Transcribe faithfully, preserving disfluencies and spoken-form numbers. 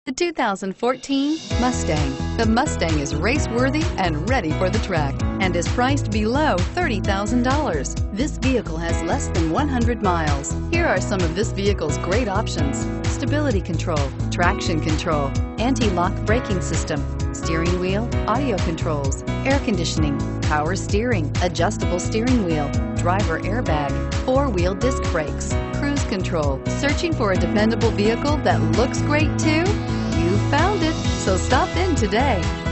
The two thousand fourteen Mustang. The Mustang is race-worthy and ready for the track and is priced below thirty thousand dollars. This vehicle has less than one hundred miles. Here are some of this vehicle's great options: stability control, traction control, anti-lock braking system, steering wheel audio controls, air conditioning, power steering, adjustable steering wheel, driver airbag, four-wheel disc brakes, cruise control. Searching for a dependable vehicle that looks great too? You found it, so stop in today.